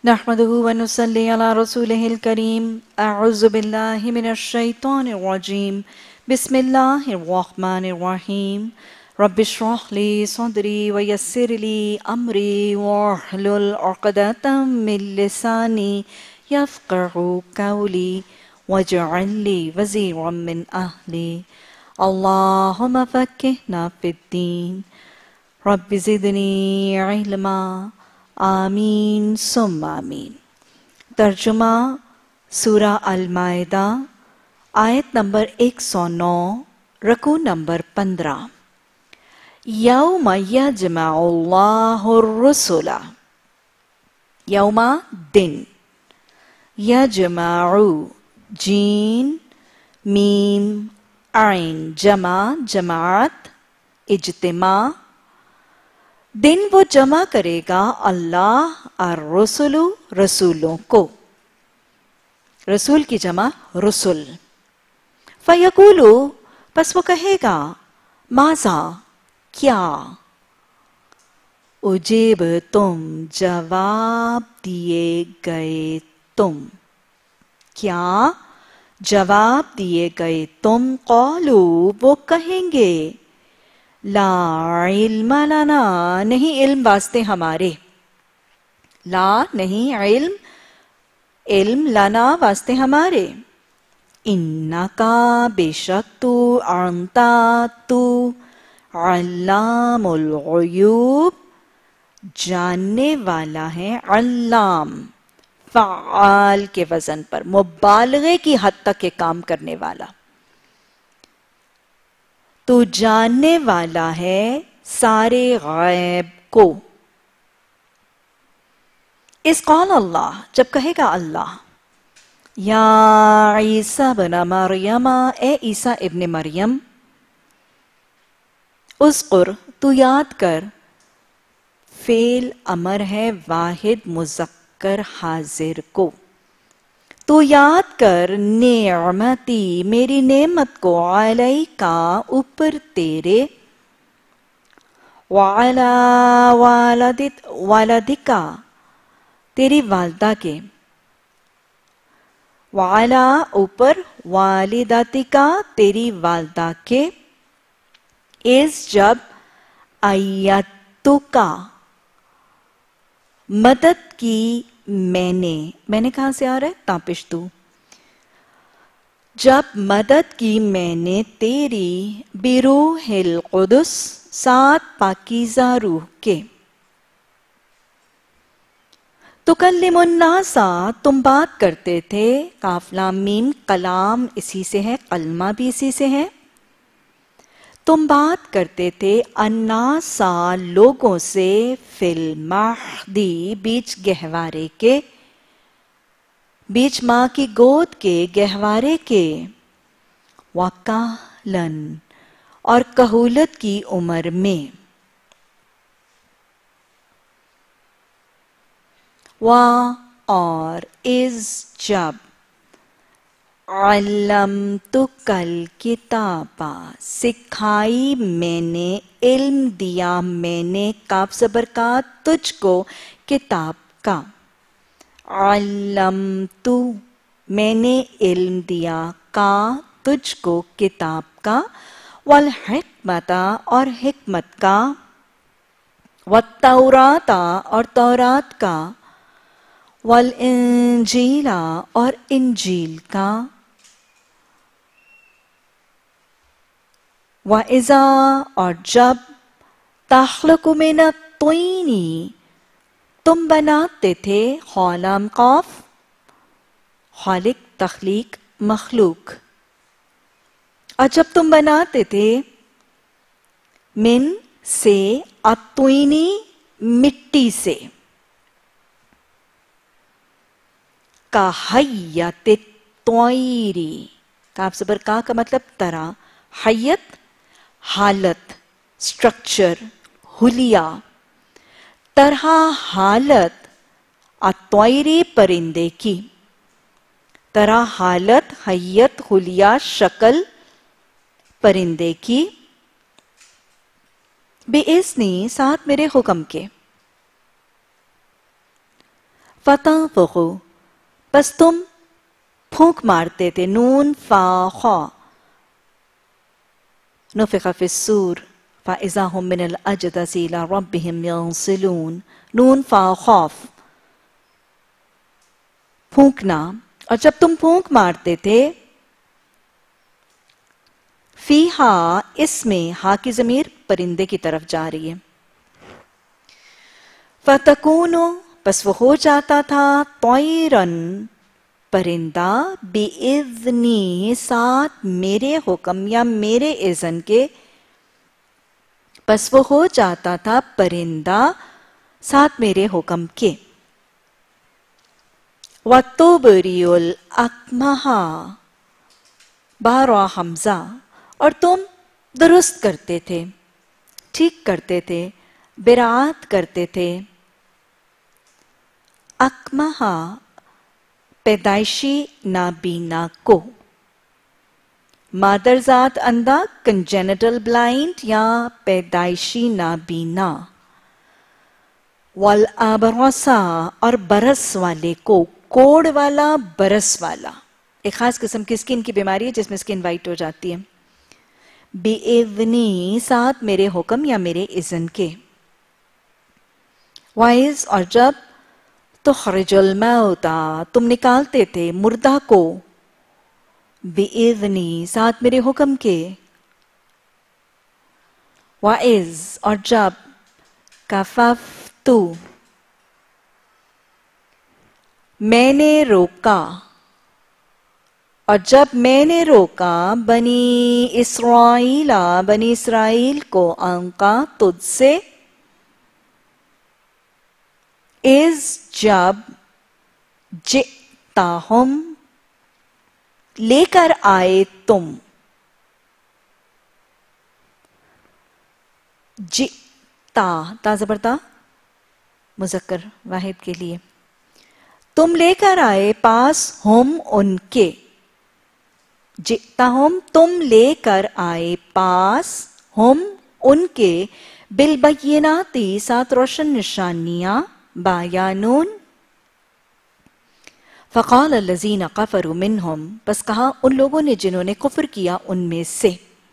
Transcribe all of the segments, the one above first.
نحمده ونصلي على رسوله الكريم أعوذ بالله من الشيطان الرجيم بسم الله الرحمن الرحيم رب اشرح لي صدري ويسر لي أمري واحلل عقدة من لساني يفقهوا قولي واجعل لي وزيرا من أهلي اللهم فقهنا في الدين رب زدني علما آمین ثم آمین۔ ترجمہ سورہ المائدہ آیت نمبر 109 رکوع نمبر 15۔ یوم یجمع اللہ الرسل، یوم دن، یجمع جین میم عین جمع جماعت اجتماع، دن وہ جمع کرے گا اللہ الرسل رسولوں کو، رسول کی جمع رسل، فیقولو پس وہ کہے گا ماذا کیا، اجیب تم جواب دیے گئے تم، کیا جواب دیے گئے تم، قالو وہ کہیں گے لا علم لنا نہیں علم واسطے ہمارے، لا نہیں علم لنا واسطے ہمارے، انکا بے شک تو انتا تو علام الغیوب جاننے والا ہے، علام فعال کے وزن پر مبالغے کی حد تک کے کام کرنے والا، تو جاننے والا ہے سارے غیب کو۔ اس قال اللہ جب کہے گا اللہ یا عیسیٰ ابن مریم، اے عیسیٰ ابن مریم، اذکر تو یاد کر، فعل امر ہے واحد مذکر حاضر کو، تو یاد کر نعمتی میری نعمت کو، علیکا اوپر تیرے، وعلی والدکا تیری والدہ کے، وعلی اوپر والدتکا تیری والدہ کے، اس جب ایتکا مدد کی میں نے کہاں سے آ رہا ہے تاپشتو، جب مدد کی میں نے تیری بروح القدس ساتھ پاکیزہ روح کے، تکلم الناس تم بات کرتے تھے، کاف لام میم کلام اسی سے ہے، کلمہ بھی اسی سے ہے، تم بات کرتے تھے الناس لوگوں سے، فی المہدی بیچ گہوارے کے، بیچ ماں کی گود کے گہوارے کے، وکالن اور کہولت کی عمر میں، اور از جب، علمتک الکتاب سکھائی میں نے، علم دیا میں نے، کاف زبر کا تجھ کو، کتاب کا، علمتو میں نے علم دیا، کا تجھ کو، کتاب کا، والحکمت اور حکمت کا، والتورات اور تورات کا، والانجیل اور انجیل کا، وَإِذَا اور جب، تخلق من الطین تم بناتے تھے، خالام قاف خالق تخلیق مخلوق، اور جب تم بناتے تھے من سے، الطینی مٹی سے، کا حیت الطیری، کاف زبر کا مطلب طرح، حیت حالت سٹرکچر حلیہ، طرح حالت الطیری پرندے کی، طرح حالت حیت حلیہ شکل پرندے کی، بِإِذْنِ ساتھ میرے حکم کے، فتنفخو بس تم پھونک مارتے تھے. نون فا خا نفخ فی الصور فاذا هم من الاجداث الى ربهم ينسلون. نون فا خوف پھونکنا. اور جب تم پھونک مارتے تھے فی ہا اس میں ہا کی ضمیر پرندے کی طرف جا رہی ہے. فتکونو پس وہ ہو جاتا تھا طیرن پرندہ بِإِذْنِی ساتھ میرے حکم یا میرے اذن کے. پس وہ ہو جاتا تھا پرندہ ساتھ میرے حکم کے. وَتُبْرِئُ الْأَكْمَحَ بارا حمزہ اور تم درست کرتے تھے ٹھیک کرتے تھے براعت کرتے تھے. اکمہا پیدائشی نابینا کو. مادرزاد اندھا کنجینٹل بلائنڈ یا پیدائشی نابینا. والابرصا اور برس والے کو. کوڑ والا برس والا ایک خاص قسم کی سکن کی بیماری ہے جس میں سکن وائٹ ہو جاتی ہے. بِإِذْنِی ساتھ میرے حکم یا میرے اذن کے. وائز اور جب تخرج الموتا تم نکالتے تھے مردہ کو. بِإِذْنِی ساتھ میرے حکم کے. وَإِذْ اور جب کففتو میں نے روکا اور جب میں نے روکا بنی اسرائیل کو انکا تجھ سے. از جب جئتاہم لے کر آئے تم. جئتا تا زبرتا مذکر واحد کے لیے. تم لے کر آئے پاس ہم ان کے. جئتاہم تم لے کر آئے پاس ہم ان کے. بالبیناتی ساتھ روشن نشانیاں بایانون. فقال الذین کفروا منہم پس کہا ان لوگوں نے جنہوں نے کفر کیا ان میں سے.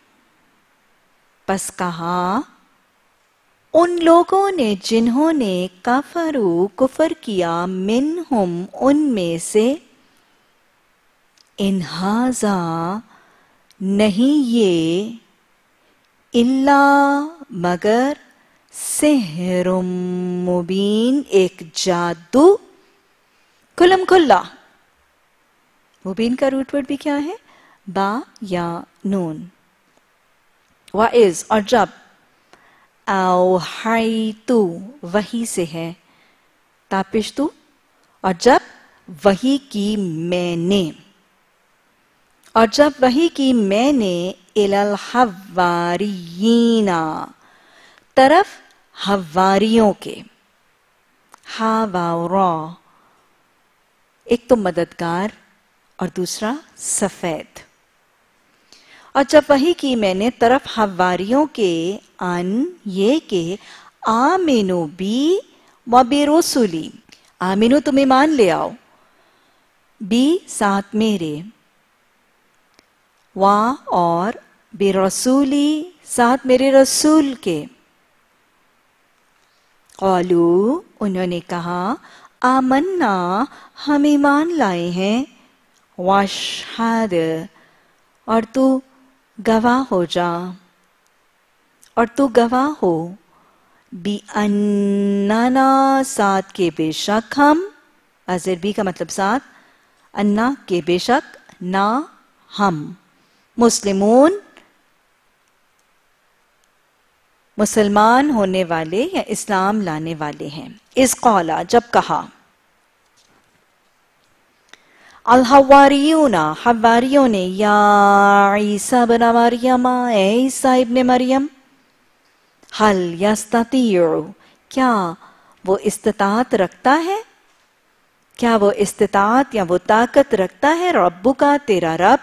پس کہا ان لوگوں نے جنہوں نے کفر کیا منہم ان میں سے. ان ھذا نہیں یہ الا مگر سحر مبین ایک جادو کھلم کھلا. مبین کا روٹ ورڈ بھی کیا ہے با یا نون. وَإِذْ اور جب اوحیتو وحی سے ہے تاپشتو اور جب وحی کی میں نے. اور جب وحی کی میں نے الی الحواریین طرف حواریوں کے. ہا واو را ایک تو مددگار اور دوسرا سفید. اور جب وحی کی میں نے طرف حواریوں کے ان یہ کہ آمنو بی و برسولی. آمنو تم ایمان لے آؤ بی ساتھ میرے و اور برسولی ساتھ میرے رسول کے. قالو انہوں نے کہا آمنا ہم ایمان لائے ہیں. واشہد اور تو گواہ ہو جا اور تو گواہ ہو. بِأَنَّنَا ساتھ کے بے شک ہم. حاضر بھی کا مطلب ساتھ. انا کے بے شک نہ ہم. مسلمون مسلمان ہونے والے یا اسلام لانے والے ہیں. اس قولا جب کہا الحواریون حواریوں نے یا عیسیٰ بن مریم اے عیسیٰ ابن مریم. حل یستطیع کیا وہ استطاعت رکھتا ہے کیا وہ استطاعت یا وہ طاقت رکھتا ہے ربو کا تیرا رب.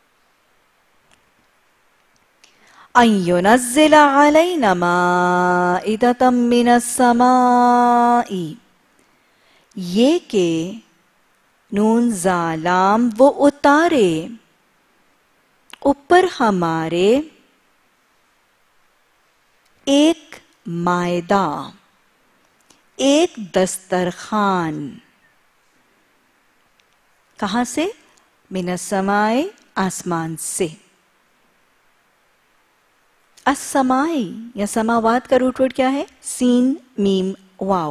ان ينزل علينا مائدة من السماء یہ کہ نون زالام وہ اتارے اوپر ہمارے ایک مائدہ، ایک دسترخوان. کہاں سے؟ من السماء، آسمان سے. السمائی یا سماوات کا روٹ ورڈ کیا ہے؟ سین میم واو.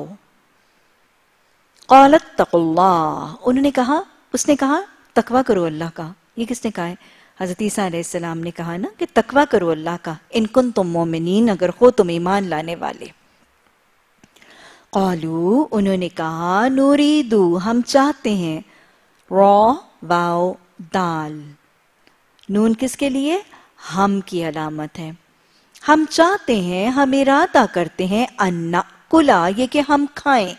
قالت اتقوا اللہ، انہوں نے کہا، اس نے کہا تقوی کرو اللہ کا. یہ کس نے کہا ہے؟ حضرت عیسیٰ علیہ السلام نے کہا نا کہ تقوی کرو اللہ کا، ان کنتم مومنین، اگر ہو تم ایمان لانے والے. قالو، انہوں نے کہا نوریدو، ہم چاہتے ہیں. را واو دال، نون کس کے لیے؟ ہم کی علامت ہے. ہم چاہتے ہیں، ہم ارادہ کرتے ہیں. ان-نأکلا، یہ کہ ہم کھائیں.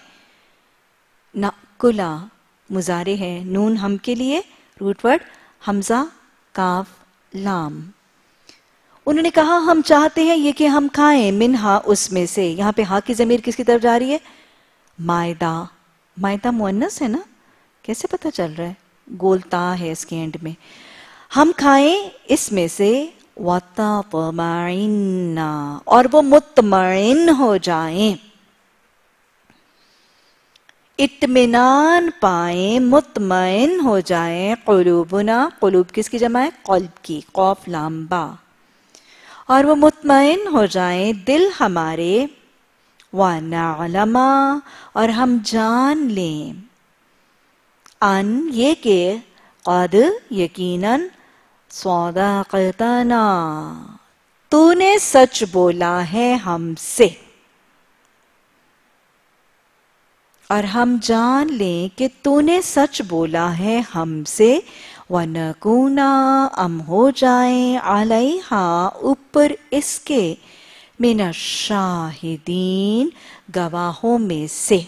نأکلا مضارع ہے، نون ہم کے لیے، روٹ ورڈ حمزہ کاف لام. انہوں نے کہا ہم چاہتے ہیں یہ کہ ہم کھائیں. منہا، اس میں سے. یہاں پہ ہا کی ضمیر کس کی طرف جا رہی ہے؟ مائدہ. مائدہ مؤنث ہے نا؟ کیسے پتہ چل رہا ہے؟ گول تا ہے اس کے اینڈ میں. ہم کھائیں اس میں سے. وَتَطْمَئِنَّ، اور وہ مطمئن ہو جائیں، اطمینان پائیں، مطمئن ہو جائیں. قلوبنا، قلوب کس کی جمع ہے؟ قلب کی، قاف لام با. اور وہ مطمئن ہو جائیں دل ہمارے. وَنَعْلَمَ، اور ہم جان لیں. ان، یہ کہ قد، یقیناً. صدقتنا، تو نے سچ بولا ہے ہم سے. اور ہم جان لیں کہ تو نے سچ بولا ہے ہم سے. وَنَكُونَ، ہم ہو جائیں. عَلَيْهَا، اوپر اس کے. مِنَ الشَّاہِدِينَ، گواہوں میں سے.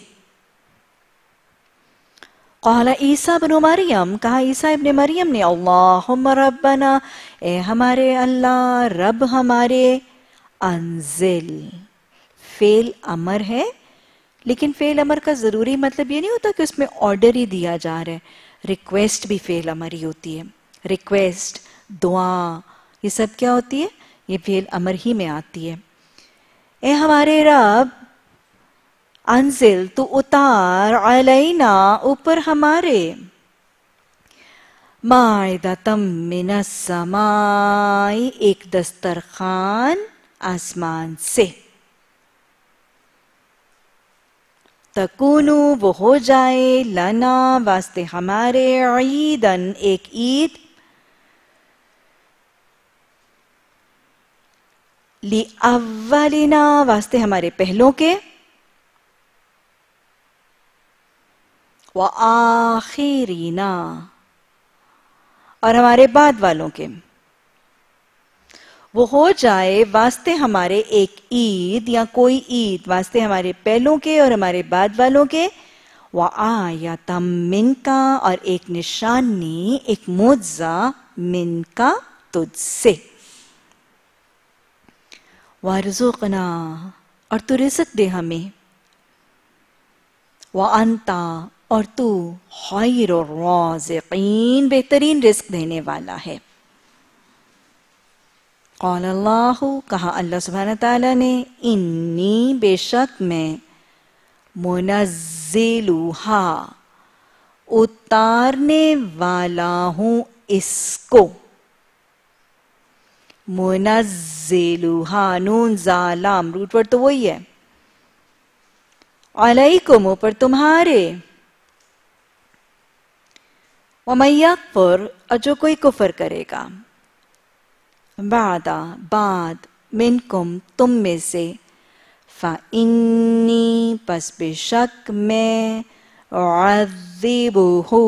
قال عیسیٰ ابن مریم، کہا عیسیٰ ابن مریم نے. اللہم ربنا، اے ہمارے اللہ، رب ہمارے. انزل، فعل امر ہے، لیکن فعل امر کا ضروری مطلب یہ نہیں ہوتا کہ اس میں آرڈر ہی دیا جا رہا ہے. ریکویسٹ بھی فعل امر ہی ہوتی ہے. ریکویسٹ، دعا، یہ سب کیا ہوتی ہے؟ یہ فعل امر ہی میں آتی ہے. اے ہمارے رب، انزل، تو اتار. علینا، اوپر ہمارے. مائدۃ من السماء، ایک دسترخوان آسمان سے. تکونو، وہ ہو جائے. لنا، واسطے ہمارے. عیدن، ایک عید. لِأَوَّلِنَا، واسطے ہمارے پہلوں کے. وَآخِرِنَا، اور ہمارے بعد والوں کے. وہ ہو جائے واسطے ہمارے ایک عید یا کوئی عید، واسطے ہمارے پہلوں کے اور ہمارے بعد والوں کے. وَآیَةً مِّنْکَ، اور ایک نشانی، ایک معجزہ. مِنْکَ، تجھ سے. وَارْزُقْنَا، اور تو رزق دے ہمیں. وَأَنْتَ، اور تو. خَيْرُ الرَّازِقِينَ، بہترین رزق دینے والا ہے. قال اللہ، کہا اللہ سبحانہ تعالیٰ نے. انی، بے شک میں. منزلوہا، اتارنے والا ہوں اس کو. منزلوہا، نون زالام، روٹ ورڈ تو وہی ہے. علیکم، اوپر تمہارے. وَمَن یکفر، اور جو کوئی کفر کرے گا. بعد، بعد. منکم، تم میں سے. فَإِنِّي، پس بے شک میں. أُعَذِّبُهُ،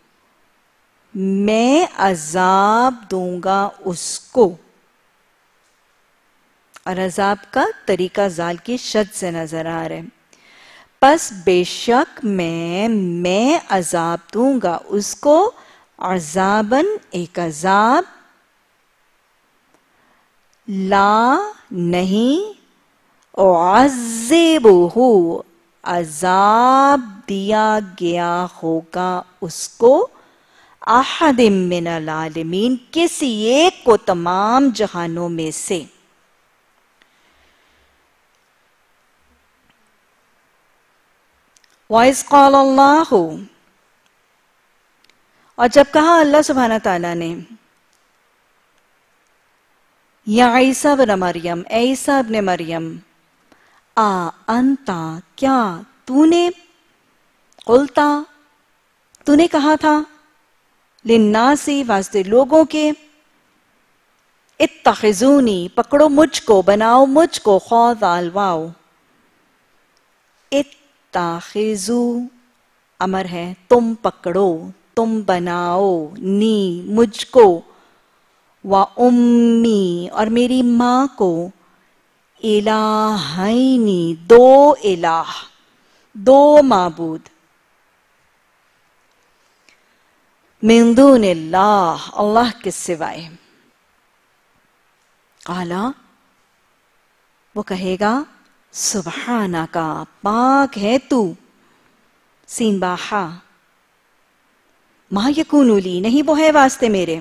میں عذاب دوں گا اس کو. اور عذاب کا طریقہ زال کی شد سے نظر آ رہا ہے. پس بے شک میں عذاب دوں گا اس کو. عذاباً، ایک عذاب. لا، نہیں. اعذبہ، عذاب دیا گیا ہوگا اس کو احد من العالمین کسی ایک کو تمام جہانوں میں سے. وَإِذْ قَالَ اللَّهُ اور جب کہا اللہ سبحانہ تعالیٰ نے یا عیسیٰ ابن مریم اے عیسیٰ ابن مریم انتا کیا تو نے قلتا تو نے کہا تھا للناسی واسطے لوگوں کے اتخذونی پکڑو مجھ کو بناؤ مجھ کو خوض الواو اتخذو امر ہے تم پکڑو تم بناؤ نی مجھ کو و امی اور میری ماں کو الہینی دو الہ دو معبود من دون اللہ اللہ کے سوائے. قالا وہ کہے گا سبحانکا پاک ہے تو سین باہا ما یکون لی نہیں وہ ہے واسطے میرے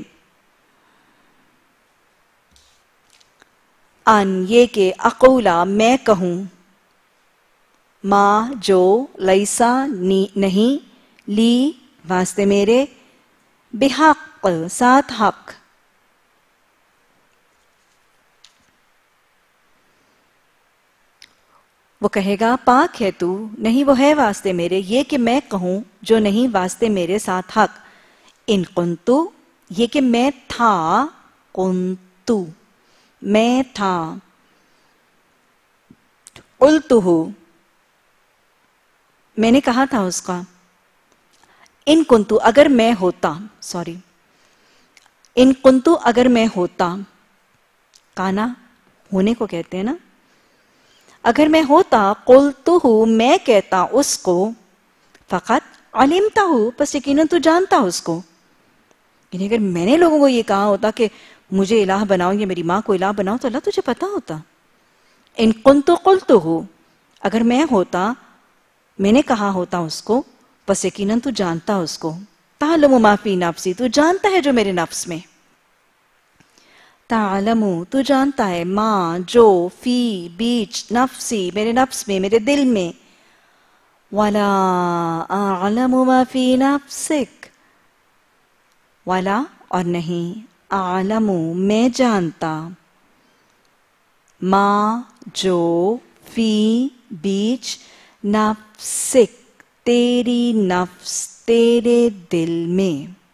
ان یہ کہ اقولا میں کہوں ما جو لیسا نہیں لی واسطے میرے بحق ساتھ حق. وہ کہے گا پاک ہے تو نہیں وہ ہے واسطے میرے یہ کہ میں کہوں جو نہیں واسطے میرے ساتھ حق. ان کنتو یہ کہ میں تھا کنتو میں تھا قلتہو میں نے کہا تھا اس کا ان کنتو اگر میں ہوتا ان کنتو اگر میں ہوتا کانا ہونے کو کہتے ہیں نا اگر میں ہوتا قلتہو میں کہتا اس کو فقط علمتہو پس یقیناً تو جانتا اس کو. یعنی اگر میں نے لوگوں کو یہ کہا ہوتا کہ مجھے الہ بناؤ یا میری ماں کو الہ بناؤ تو اللہ تجھے پتا ہوتا. ان کنتو قلتہو اگر میں ہوتا میں نے کہا ہوتا اس کو پس یقیناً تو جانتا اس کو. تعلم ما فی نفسی تو جانتا ہے جو میرے نفس میں. تعلم تو جانتا ہے ما جو فی بیچ نفسی میرے نفس میں میرے دل میں. ولا اعلم ما فی نفسک ولا اور نہیں اعلم میں جانتا ما جو فی بیچ نفسک تیری نفس تیرے دل میں.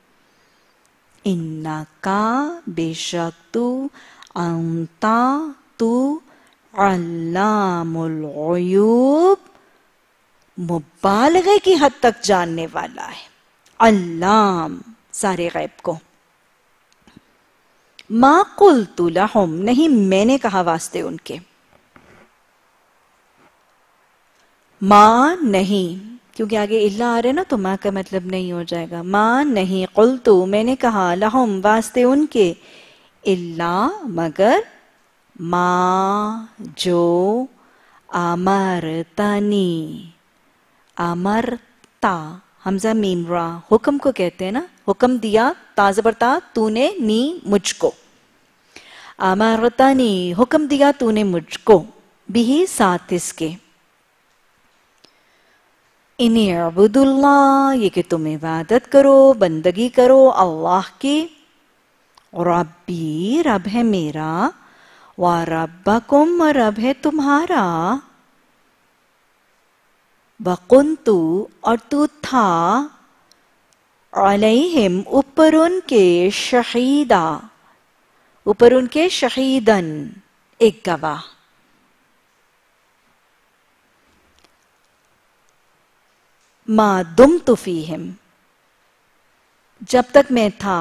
انکا بے شک تو انتا تو علام الغیوب مبالغے کی حد تک جاننے والا ہے. علام سارے غیب کو. ما قلت لہم نہیں میں نے کہا واسطے ان کے. ما نہیں کیونکہ آگے اللہ آ رہے نا تو ما کا مطلب نہیں ہو جائے گا. ما نہیں قلتو میں نے کہا لہم واسطے ان کے اللہ مگر ما جو امرتنی امرتا حمزہ میم را حکم کو کہتے ہیں نا حکم دیا تا زبر تا تو نے نی مجھ کو. امرتنی حکم دیا تو نے مجھ کو بھی ساتھ اس کے. ان اعبدوا اللہ یہ کہ تم عبادت کرو بندگی کرو اللہ کی. ربی رب ہے میرا وربکم رب ہے تمہارا. وکنتو اور تو تھا علیہم اوپر ان کے شہیدا اوپر ان کے شہیدن ایک گواہ. ما دمت فیہم جب تک میں تھا.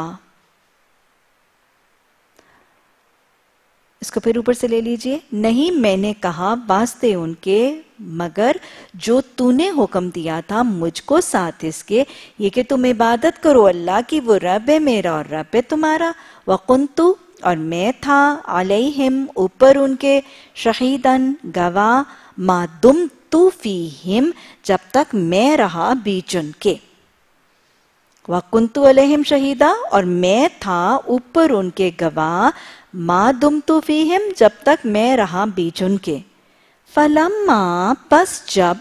اس کو پھر اوپر سے لے لیجئے. نہیں میں نے کہا واسطے ان کے مگر جو تو نے حکم دیا تھا مجھ کو ساتھ اس کے یہ کہ تم عبادت کرو اللہ کی وہ رب ہے میرا اور رب ہے تمہارا. وکنتو اور میں تھا علیہم اوپر ان کے شہیدن گواہ. ما دمت कुंतु फीहिम, जब तक मैं रहा बीच उनके, व कुंतु अलैहिम शहीदा, और मैं था ऊपर उनके गवाह, मा दुमतु फीहिम, जब तक मैं रहा बीच उनके, फलम्मा, पस जब,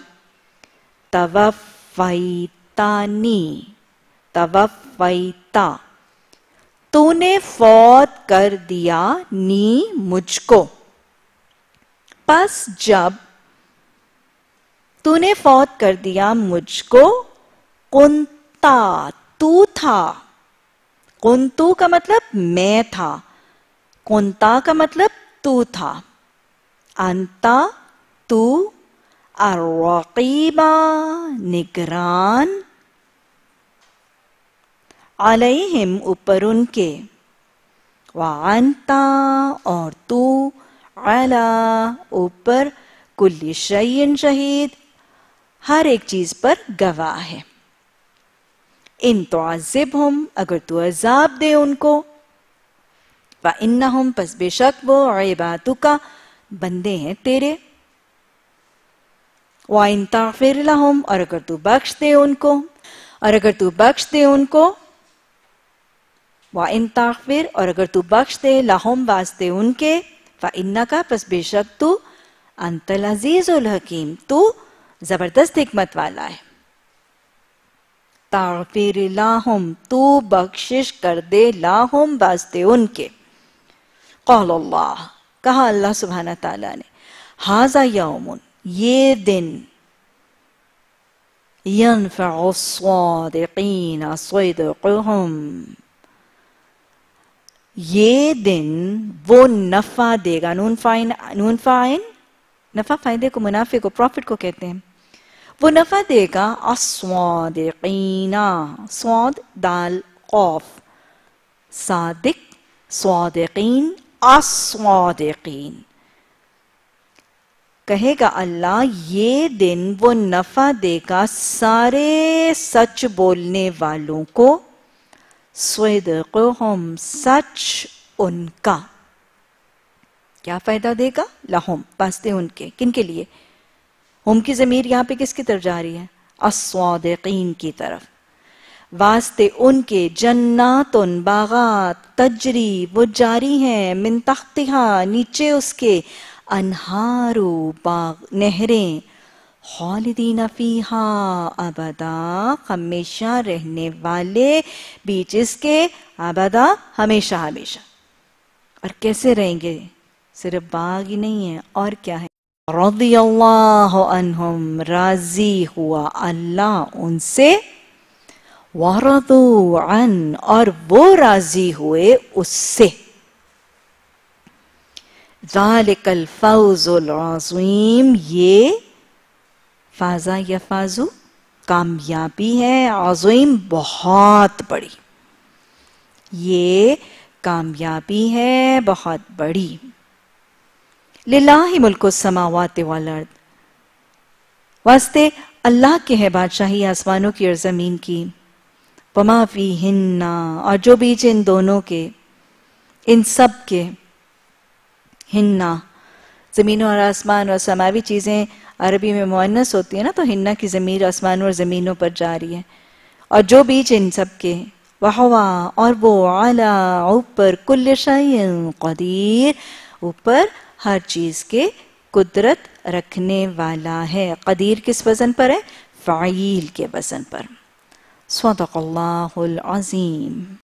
तवफ़ैतानी, तवफ़ैता, तूने फौत कर दिया, नी, मुझको, पस जब तूने फौत कर दिया मुझको, कुंता, तू था, कुंतु का मतलब मैं था, कुंता का मतलब तू था, अंता, तू, अर्रक़ीबा, निगरान, अलैहिम, ऊपर उनके, वअन्ता, और तू, अला, ऊपर, कुल्ली शैइन शहीद, हर एक चीज पर गवाह है। इन तुअज़्ज़िबहुम, अगर तू अजाब दे उनको, व इन्नहुम, पस बेशक वो, इबादुका, बंदे हैं तेरे, व इन तग़फिर लहुम, और अगर तू बख्श दे उनको, और अगर तू बख्श दे उनको, व इन तग़फिर, और अगर तू बख्श दे, लहुम, वास्ते उनके, फ इन्नका, पस बेशक तू, अंतल अजीजुल हकीम, तू जबरदस्त हिकमत वाला है। तग़फिर लहुम, तू बख्शिश कर दे, लाहुम, वास्ते उनके। क़ाल अल्लाह, कहा अल्लाह सुब्हानहू तआला ने, हाज़ा यौमुन, ये दिन, यनफ़उ स्सादिक़ीन सिद्क़ुहुम, ये दिन वो नफा देगा, नून फाइन, नफा फायदे को, मुनाफे को, प्रॉफिट को कहते हैं, वो नफा देगा, अस्सादिक़ीना, स्वाद दाल क़ाफ, सादिक, स्वादिक़ीन, अस्सादिक़ीन, कहेगा अल्लाह ये दिन वो नफा देगा सारे सच बोलने वालों को, सिद्क़ुहुम, सच उनका, क्या फायदा देगा, लहुम, वास्ते उनके, किन के लिए, हुम की ज़मीर यहाँ पे किसकी तरफ जा रही है, अस्सादिक़ीन की तरफ, वास्ते उनके, जन्नातुन, बागात, तजरी, वो जारी हैं, मिन तख्तिहा, नीचे उसके, अनहारू, बाग, नहरें, खालिदीन फीहा अबदा, हमेशा रहने वाले, बीच इसके, अबदा, हमेशा हमेशा। और कैसे रहेंगे, सिर्फ बाग ही नहीं है, और क्या है, रज़ियल्लाहु अन्हुम, राजी हुआ अल्लाह उनसे, वरदू अन, और वो राजी हुए उससे, ज़ालिकल फौज़ुल अज़ीम, ये फाजा या फाजू, कामयाबी है, अज़ीम, बहुत बड़ी, ये कामयाबी है बहुत बड़ी। लिल्लाहि मुल्कु समावाति वल अर्द, वास्ते अल्लाह के है बादशाही आसमानों की और जमीन की, वमा फीहिन्ना, और जो बीच इन दोनों के, इन सब के, हिन्ना, जमीनों और आसमान और समावी चीजें अरबी में मुअन्नस होती है ना, तो हिन्ना की ज़मीर आसमानों और ज़मीनों पर जा रही है, और जो बीच इन सब के, वहवा, और वो, अला, ऊपर, कुल्ल शैइन क़दीर, ऊपर हर चीज के कुदरत रखने वाला है। कदीर किस वजन पर है, फ़ाइल के वजन पर। सदक़ल्लाहुल अज़ीम।